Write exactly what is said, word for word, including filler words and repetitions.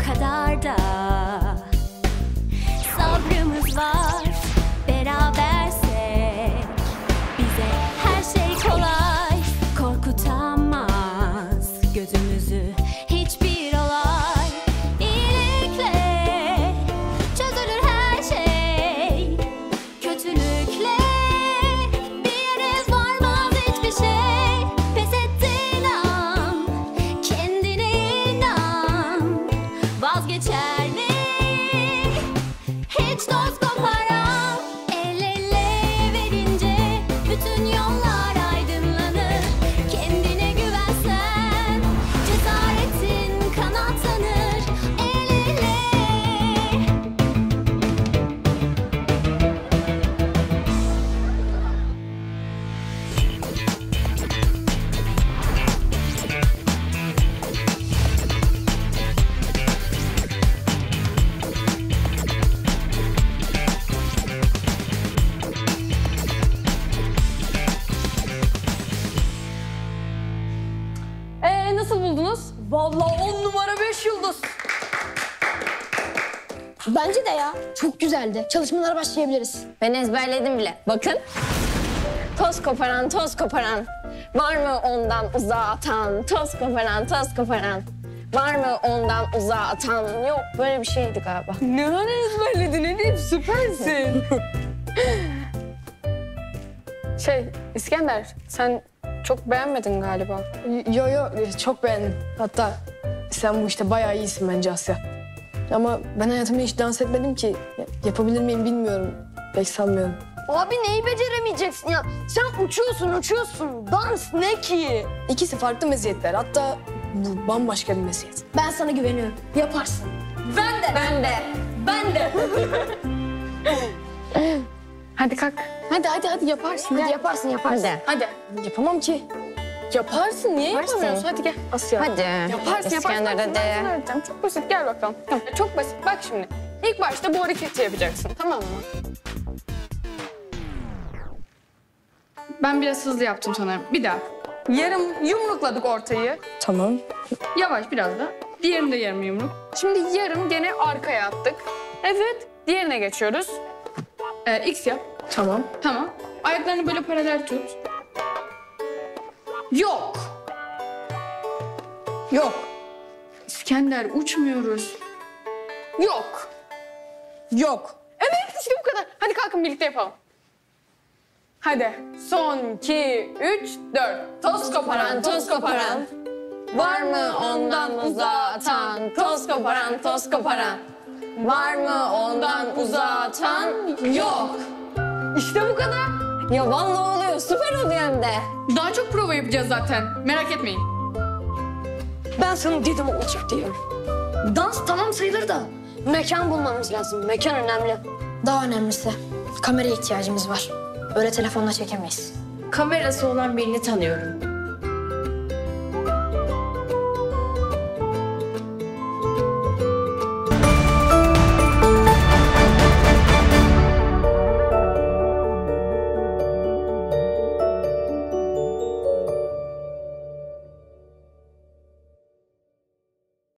kadar da sabrımız var berabersek. Bize her şey kolay, korkutamaz gözümüzü hiçbir olay. İyilikle çözülür her şey, kötülükle bir yere varmaz hiçbir şey. Pes ettiğin an kendine inan, vazgeçerli hiç dost koparan. El ele verince bütün yollar aydınlanır. Kendine güvensen cesaretin kanatlanır. El ele. Ee, nasıl buldunuz? Vallahi on numara beş yıldız. Bence de ya. Çok güzeldi. Çalışmalara başlayabiliriz. Ben ezberledim bile. Bakın. Toz koparan, toz koparan. Var mı ondan uzağa atan? Toz koparan, toz koparan. Var mı ondan uzağa atan? Yok, böyle bir şeydi galiba. Ne ara ezberledin Elif? Süpersin. Şey, İskender, sen çok beğenmedin galiba. Yo yo çok beğendim. Hatta sen bu işte bayağı iyisin bence Asya. Ama ben hayatımda hiç dans etmedim ki. Yapabilir miyim bilmiyorum. Pek sanmıyorum. Abi neyi beceremeyeceksin ya? Sen uçuyorsun, uçuyorsun. Dans ne ki? İkisi farklı meziyetler. Hatta bu bambaşka bir meziyet. Ben sana güveniyorum. Yaparsın. Ben de. Ben de. Ben de. Hadi kalk. Hadi hadi hadi yaparsın. Hadi yaparsın, yaparsın. Hadi. Hadi. Yapamam ki. Yaparsın. Niye Yaparsın. yapamıyorsun? Hadi gel Asya. Hadi. Yaparsın, İskender, yaparsın. Ben sana hadi. öğreteceğim. Çok basit. Gel bakalım. Tamam. Çok basit. Bak şimdi. İlk başta bu hareketi yapacaksın. Tamam mı? Ben biraz hızlı yaptım sanırım. Bir daha. Yarım yumrukladık ortayı. Tamam. Yavaş biraz da. Diğerini de yarım yumruk. Şimdi yarım gene arkaya attık. Evet. Diğerine geçiyoruz. Ee, X yap. Tamam. Tamam. Ayaklarını böyle paralel tut. Yok. Yok. İskender uçmuyoruz. Yok. Yok. Evet işte bu kadar. Hadi kalkın birlikte yapalım. Hadi. Son, iki, üç, dört. Toz koparan, toz koparan. Var mı ondan uzağa atan? Toz koparan, toz koparan. Var mı ondan uzağa atan? Yok. İşte bu kadar. Ya vallahi oluyor. Süper oluyor hem de. Daha çok prova yapacağız zaten. Merak etmeyin. Ben sana dedim olacak diye. Dans tamam sayılır da mekan bulmamız lazım. Mekan önemli. Daha önemlisi kameraya ihtiyacımız var. Öyle telefonla çekemeyiz. Kamerası olan birini tanıyorum.